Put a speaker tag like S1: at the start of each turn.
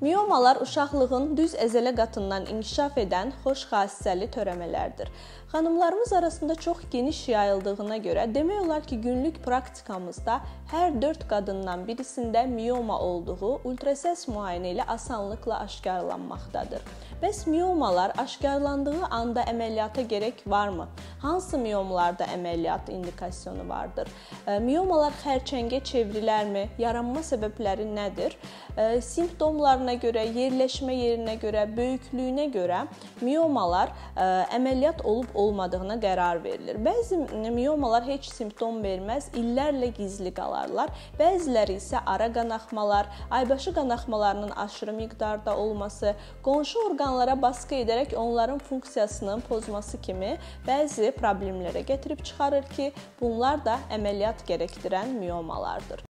S1: Miomalar uşaqlığın düz əzələ qatından inkişaf edən xoş xassəli törəmələrdir. Xanımlarımız arasında çox geniş yayıldığına görə demək olar ki, günlük praktikamızda hər 4 qadından birisində mioma olduğu ultrasəs müayinə ilə asanlıqla aşkarlanmaqdadır. Bəs miomalar aşkarlandığı anda əməliyyata gerek varmı? Hansı miomalarda əməliyyat indikasyonu vardır? Miomalar xərçəngə çevrilərmi? Yaranma səbəbləri nədir? Simptomlarına görə, yerləşmə yerinə görə, böyüklüyünə görə miomalar əməliyyat olub-olmadığına qərar verilir. Bəzi miomalar heç simptom verməz, illərlə gizli qalarlar. Bəziləri isə ara qanaxmalar, aybaşı qanaxmalarının aşırı miqdarda olması, qonşu orqanlara baskı edərək onların funksiyasının pozması kimi bəzi problemlərə gətirib çıxarır ki, bunlar da əməliyyat gərəkdirən miomalardır.